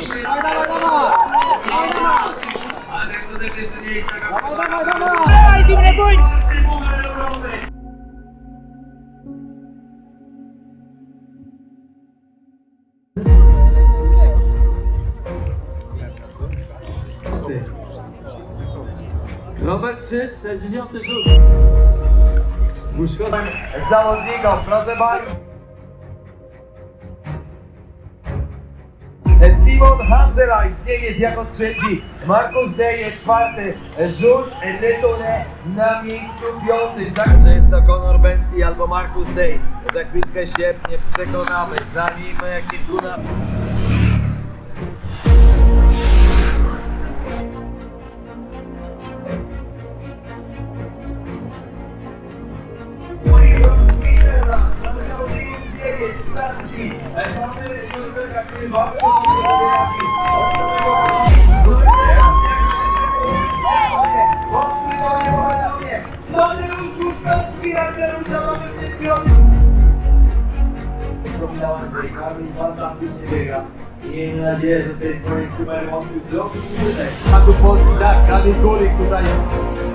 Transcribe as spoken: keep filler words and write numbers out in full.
Najbliższy... Dawaj, dawaj, dawaj! Ale to też jeszcze nie jest taka... Dawaj, dawaj, dawaj! Dawaj, zimny bój! Robert trzy, sześćdziesiąty rzut. Z zawodników, proszę bardzo. Simon Hanselaj z Niemiec jako trzeci, Markus Deje czwarty, Jules Letone na miejscu piątym. Także jest to Conor Bentley albo Markus Dej. Za chwilkę się nie przekonamy, zanim kilkunastu. Fantastycznie biega. I miejmy nadzieję, że z tej swojej super mocy zrobi użytek. A tu Polski, tak, Kamil Kulik tutaj.